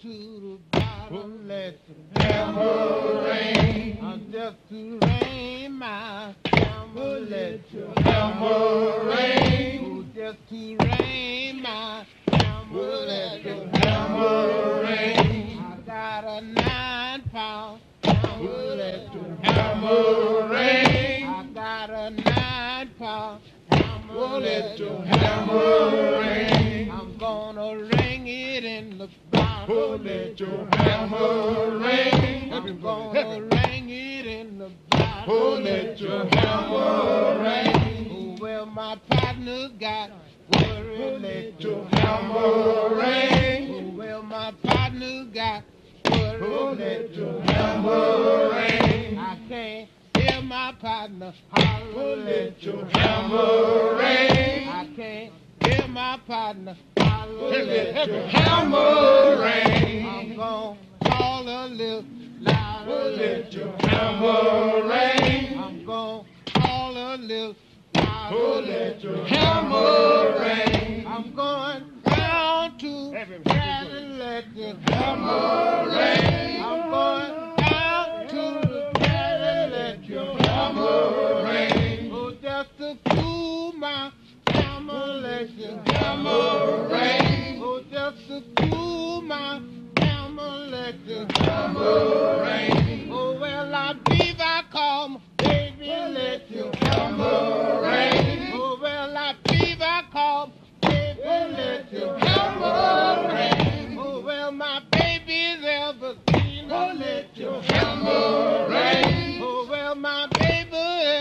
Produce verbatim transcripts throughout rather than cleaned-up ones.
to the bottom, let the hammer rain. I'm just to rain my hammer, let your hammer rain. Oh, just to rain my hammer, let your hammer rain. I got a nine pound hammer, let your hammer rain. I got a nine pound hammer, let your hammer rain. I'm gonna ring it in the bottle, let your hammer rain. I'm gonna ring it in the bottle, let your hammer rain. Oh, well, my partner got worried, let your hammer rain. Oh, well, my partner got worried, let your hammer rain. I can't hear my partner holler, let your hammer rain. I can't hear my partner holler, let your hammer rain. I'm gonna call a little louder, let your hammer rain. I'm gonna call a little louder, let your hammer rain. I'm going down to Valley, let your hammer rain. I'm going down to the Valley, let your hammer rain. Oh, just to cool my hammer, let your hammer rain. Oh, just to cool my hammer, let your hammer rain. Oh, well, I believe I call my baby, let your hammer rain. Oh, well, I believe I call my baby, let your hammer rain. Oh, well, my baby's Evelina, let your hammer rain. Oh, well, my baby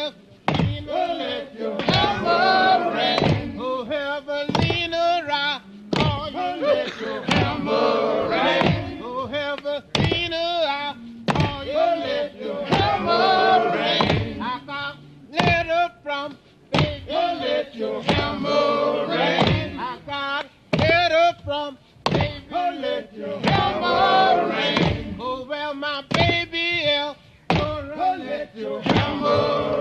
Evelina, let your hammer rain. Oh, Evelina, I call you, let your hammer rain. Oh, Evelina, I call you, let your hammer rain. I got a letter from baby, let your hammer rain. I got a letter from baby, let your hammer rain. Oh, well, my baby, Evelina, let your hammer